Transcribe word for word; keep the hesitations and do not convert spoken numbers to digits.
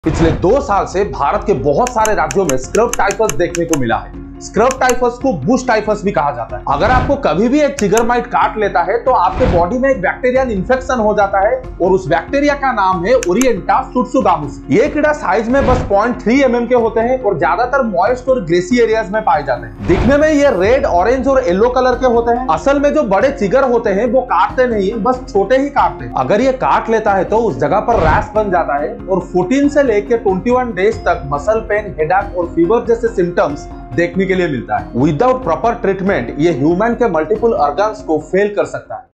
पिछले दो साल से भारत के बहुत सारे राज्यों में स्क्रब टाइफस देखने को मिला है। स्क्रब टाइफस को बुश टाइफस भी कहा जाता है। अगर आपको कभी भी एक चिगर माइट काट लेता है तो आपके बॉडी में एक बैक्टीरियल इन्फेक्शन हो जाता है और उस बैक्टीरिया का नाम है ओरिएंटा सुट्सुगामुस। ये कीड़ा साइज में बस पॉइंट थ्री एम एम के होते हैं और ज्यादातर मॉइस्ट और ग्रेसी एरियाज में पाए जाते हैं। दिखने में ये रेड, ऑरेंज और येलो कलर के होते हैं। असल में जो बड़े चिगर होते हैं वो काटते नहीं है, बस छोटे ही काटते हैं। अगर ये काट लेता है तो उस जगह पर रैश बन जाता है और फोर्टीन से लेकर ट्वेंटी वन डेज तक मसल पेन, हेडेक और फीवर जैसे सिम्टम्स देखने के लिए मिलता है। विदाउट प्रॉपर ट्रीटमेंट ये ह्यूमन के मल्टीपल ऑर्गन्स को फेल कर सकता है।